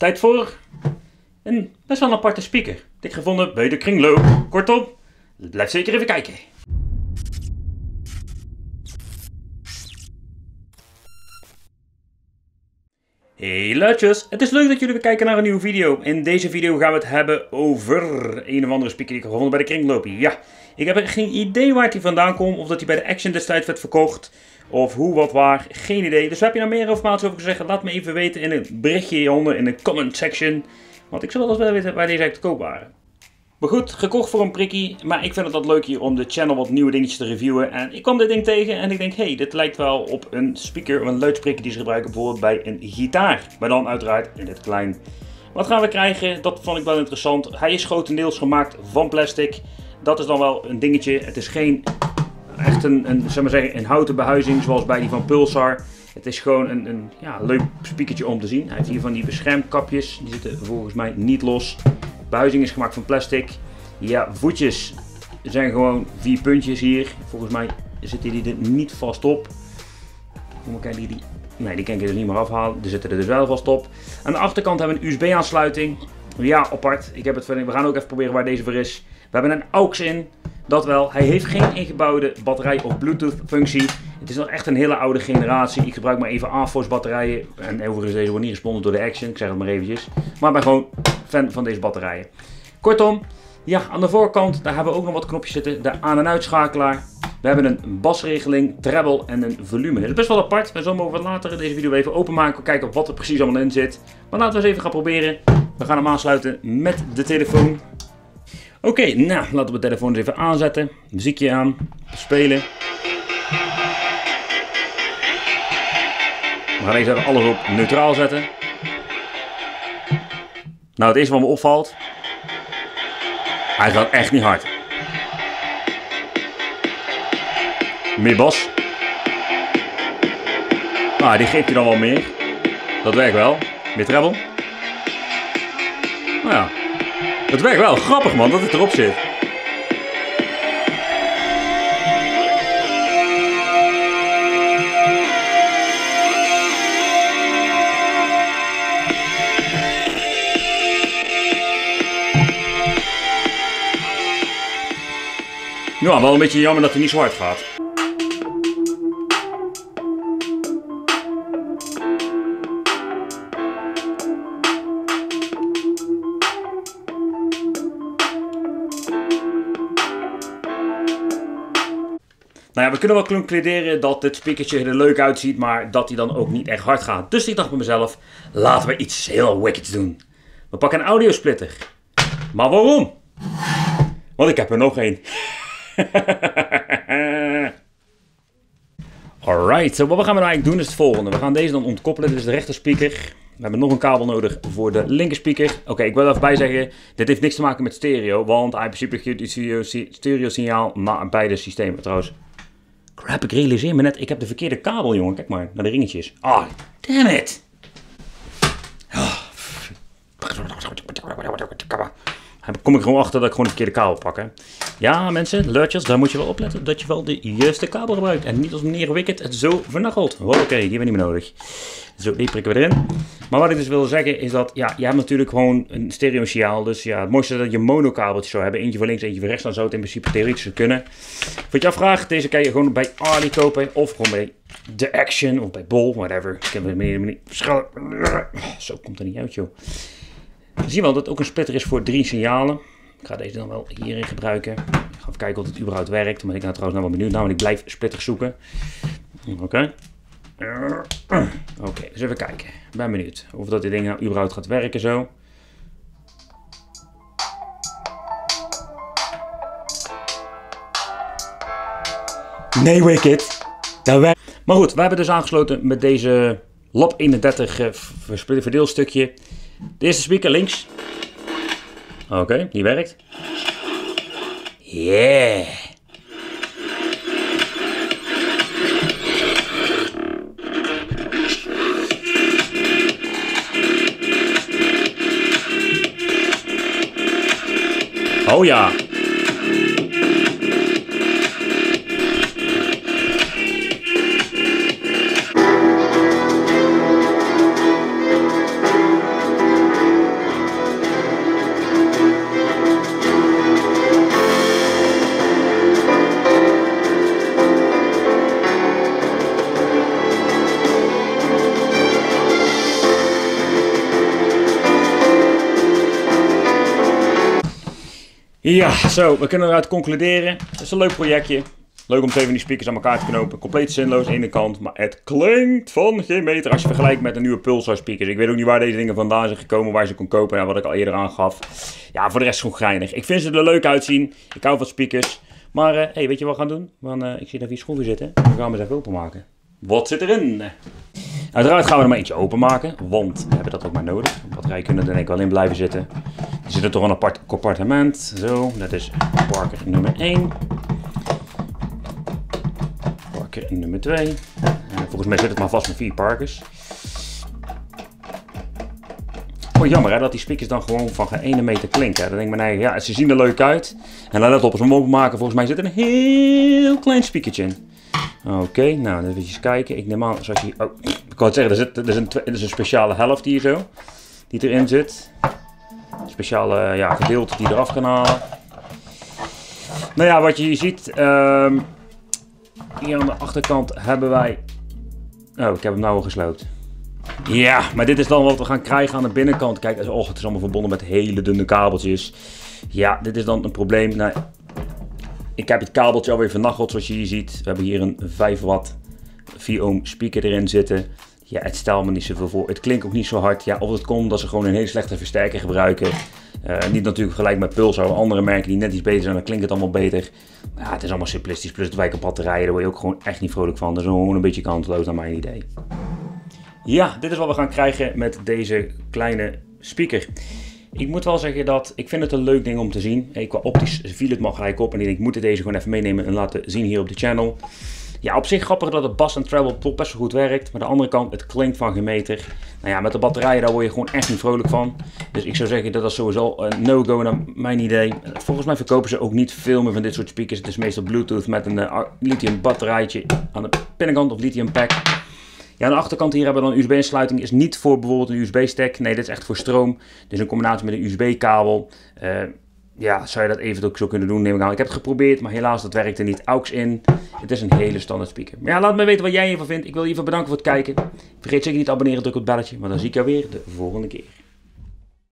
tijd voor een best wel een aparte speaker. Dit gevonden bij de kringloop. Kortom, blijf zeker even kijken. Hey luidjes, het is leuk dat jullie weer kijken naar een nieuwe video. In deze video gaan we het hebben over een of andere speaker die ik heb gevonden bij de kringloop. Ja, ik heb geen idee waar hij vandaan komt, of dat hij bij de Action destijds werd verkocht, of hoe, wat, waar, geen idee. Dus heb je nou meer informatie over gezegd, laat me even weten in een berichtje hieronder in de comment section. Want ik zou wel eens willen weten waar deze eigenlijk te koop waren. Maar goed, gekocht voor een prikkie, maar ik vind het altijd leuk hier om de channel wat nieuwe dingetjes te reviewen. En ik kwam dit ding tegen en ik denk, hey, dit lijkt wel op een speaker of een luidspreker die ze gebruiken bijvoorbeeld bij een gitaar. Maar dan uiteraard in het klein. Wat gaan we krijgen? Dat vond ik wel interessant. Hij is grotendeels gemaakt van plastic. Dat is dan wel een dingetje. Het is geen echt zeg maar zeggen, een houten behuizing zoals bij die van Pulsar. Het is gewoon een leuk speakertje om te zien. Hij heeft hier van die beschermkapjes. Die zitten volgens mij niet los. De behuizing is gemaakt van plastic. Ja, voetjes zijn gewoon 4 puntjes hier. Volgens mij zitten die er niet vast op. Nee, die kan ik er niet meer afhalen. Die zitten er dus wel vast op. Aan de achterkant hebben we een USB aansluiting. Ja, apart. We gaan ook even proberen waar deze voor is. We hebben een AUX in. Dat wel. Hij heeft geen ingebouwde batterij of Bluetooth functie. Het is nog echt een hele oude generatie. Ik gebruik maar even AFOS batterijen. En overigens deze wordt niet gesponsord door de Action. Ik zeg het maar eventjes. Maar ik ben gewoon fan van deze batterijen. Kortom, ja, aan de voorkant daar hebben we ook nog wat knopjes zitten. De aan- en uitschakelaar. We hebben een basregeling, treble en een volume. Het is best wel apart. We zullen hem wat later in deze video even openmaken. Kijken wat er precies allemaal in zit. Maar laten we eens even gaan proberen. We gaan hem aansluiten met de telefoon. Oké, nou laten we de telefoon eens even aanzetten. Muziekje aan. Spelen. We gaan even alles op neutraal zetten. Nou, het eerste wat me opvalt. Hij gaat echt niet hard. Meer bas. Nou, die geeft hij dan wel meer. Dat werkt wel. Meer treble. Nou ja. Het werkt wel. Grappig man, dat het erop zit. Ja, wel een beetje jammer dat hij niet zo hard gaat. Nou ja, we kunnen wel concluderen dat dit speakertje er leuk uitziet, maar dat hij dan ook niet echt hard gaat. Dus ik dacht bij mezelf, laten we iets heel wickeds doen. We pakken een audiosplitter. Maar waarom? Want ik heb er nog één. Alright, so wat gaan we nou eigenlijk doen is het volgende. We gaan deze dan ontkoppelen, dit is de rechter speaker. We hebben nog een kabel nodig voor de linker speaker. Oké, ik wil er even bij zeggen, dit heeft niks te maken met stereo, want hij in principe geeft het stereo signaal naar beide systemen. Trouwens, crap, ik realiseer me net, ik heb de verkeerde kabel, jongen. Kijk maar, naar de ringetjes. Ah, damn it! Kom ik gewoon achter dat ik gewoon de verkeerde kabel pak. Hè. Ja mensen, luidjes, daar moet je wel opletten dat je wel de juiste kabel gebruikt. En niet als meneer Wicked het zo vernachelt. Oké, die hebben we niet meer nodig. Zo, die prikken we erin. Maar wat ik dus wil zeggen is dat, ja, je hebt natuurlijk gewoon een stereo signaal. Dus ja, het mooiste is dat je een monokabeltje zou hebben. Eentje voor links, eentje voor rechts. Dan zou het in principe theoretisch kunnen. Wat je afvraagt, deze kan je gewoon bij Ali kopen. Of gewoon bij The Action of bij Bol, whatever. Ik heb meneer zo komt er niet uit, joh. We zien wel dat het ook een splitter is voor 3 signalen. Ik ga deze dan wel hierin gebruiken. Ik ga even kijken of het überhaupt werkt. Maar ik ben trouwens nou wel benieuwd. Nou, want ik blijf splitters zoeken. Oké. Oké, dus even kijken. Ik ben benieuwd of dat dit ding nou überhaupt gaat werken zo. Nee, Wicked. Dat werkt. Maar goed, wij hebben dus aangesloten met deze Lab 31 verdeelstukje. De eerste speaker links. Oké, die werkt. Yeah. Oh ja. Ja, zo, we kunnen eruit concluderen. Het is een leuk projectje. Leuk om 2 van die speakers aan elkaar te knopen. Compleet zinloos aan de ene kant, maar het klinkt van geen meter als je vergelijkt met de nieuwe Pulsar speakers. Ik weet ook niet waar deze dingen vandaan zijn gekomen, waar je ze kon kopen, en wat ik al eerder aangaf. Ja, voor de rest gewoon geinig. Ik vind ze er leuk uitzien. Ik hou van speakers. Maar hey, weet je wat we gaan doen? Want, ik zie daar 4 schroeven zitten. We gaan hem eens even openmaken. Wat zit erin? Uiteraard gaan we er maar eentje openmaken, want we hebben dat ook maar nodig. De batterijen kunnen er denk ik wel in blijven zitten. Er zit er toch een apart compartiment. Zo, dat is Parker nummer 1. Parker nummer 2. Volgens mij zit het maar vast met 4 Parkers. Oh, jammer hè, dat die speakers dan gewoon van geen ene meter klinken. Dan denk ik me nee, ja, ze zien er leuk uit. En let op, als we hem openmaken, volgens mij zit er een heel klein speakertje in. Oké, nou, dan even kijken. Ik neem aan, zoals je... Oh, ik wou het zeggen, er is een speciale helft hier zo. Die erin zit. Een speciale ja, gedeelte die eraf kan halen. Nou ja, wat je hier ziet... hier aan de achterkant hebben wij... Oh, ik heb hem nou al gesloopt. Ja, maar dit is dan wat we gaan krijgen aan de binnenkant. Kijk, het is allemaal verbonden met hele dunne kabeltjes. Ja, dit is dan een probleem. Nou, ik heb het kabeltje alweer vernacheld zoals je hier ziet. We hebben hier een 5 watt 4 ohm speaker erin zitten. Ja, het stelt me niet zoveel voor. Het klinkt ook niet zo hard. Ja, of het komt dat ze gewoon een hele slechte versterker gebruiken. Niet natuurlijk gelijk met Pulsar of andere merken die net iets beter zijn. Dan klinkt het allemaal beter. Ja, het is allemaal simplistisch. Plus het wijken batterijen. Daar word je ook gewoon echt niet vrolijk van. Dat is gewoon een beetje kansloos naar mijn idee. Ja, dit is wat we gaan krijgen met deze kleine speaker. Ik moet wel zeggen dat ik vind het een leuk ding om te zien. Qua optisch viel het me gelijk op en ik moet deze gewoon even meenemen en laten zien hier op de channel. Ja, op zich grappig dat het Bass & Travel toch best wel goed werkt. Maar aan de andere kant, het klinkt van geen meter. Nou ja, met de batterijen daar word je gewoon echt niet vrolijk van. Dus ik zou zeggen dat dat sowieso een no-go naar mijn idee. Volgens mij verkopen ze ook niet veel meer van dit soort speakers. Het is meestal Bluetooth met een lithium batterijtje aan de binnenkant of lithium pack. Ja, aan de achterkant hier hebben we dan een USB-aansluiting. Is niet voor bijvoorbeeld een USB-stack. Nee, dit is echt voor stroom. Dus een combinatie met een USB-kabel. Ja, zou je dat eventueel ook zo kunnen doen, neem ik aan. Ik heb het geprobeerd, maar helaas, dat werkte niet. AUX in. Het is een hele standaard speaker. Maar ja, laat me weten wat jij hiervan vindt. Ik wil je even bedanken voor het kijken. Vergeet zeker niet te abonneren, druk op het belletje. Maar dan zie ik jou weer de volgende keer.